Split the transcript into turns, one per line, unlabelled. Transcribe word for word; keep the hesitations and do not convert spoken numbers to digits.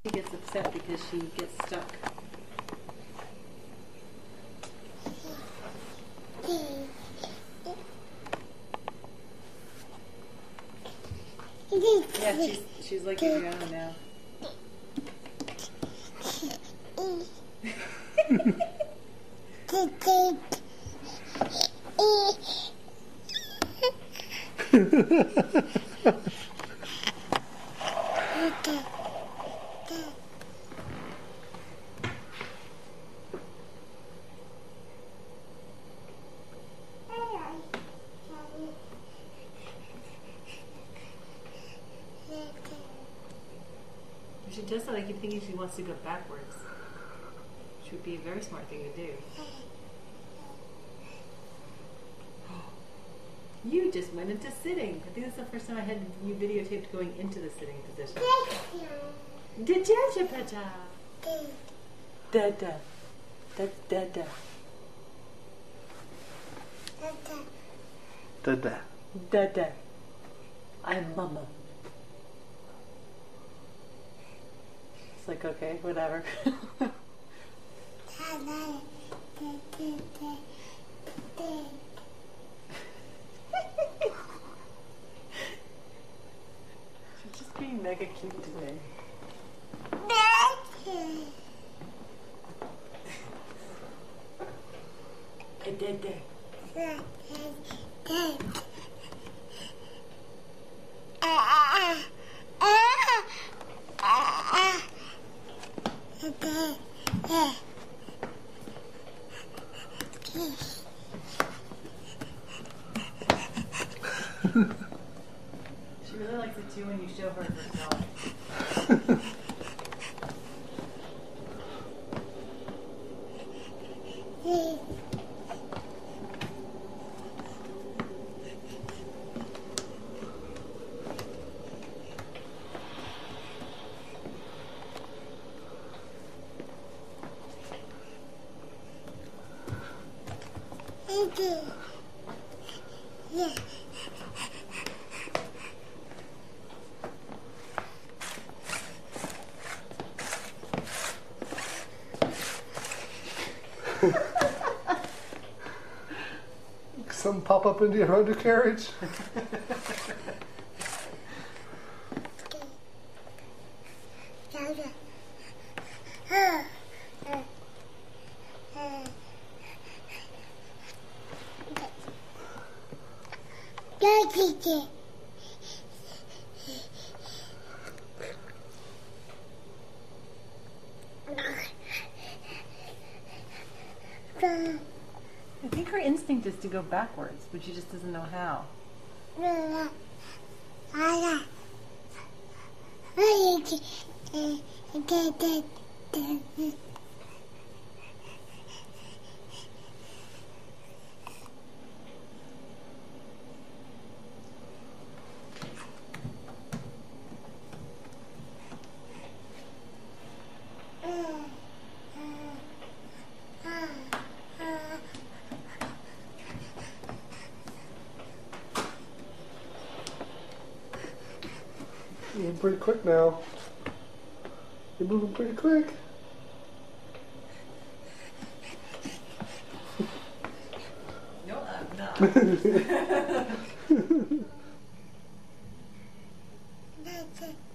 She gets upset because she gets stuck. Yeah, she's, she's like Adriana now. If she does that, I keep thinking she wants to go backwards. Which would be a very smart thing to do. You just went into sitting. I think that's the first time I had you videotaped going into the sitting position. Did you, Pata? Da da. Da da da.
Da da.
Da da. I'm mama. It's like, okay, whatever. She's just being mega cute today. I did that. She really likes it too when you show her herself.
Yeah.
Some pop up into your undercarriage.
I think her instinct is to go backwards, but she just doesn't know how.
You're moving pretty quick now. You're moving pretty quick.
No, I'm not.
That's it.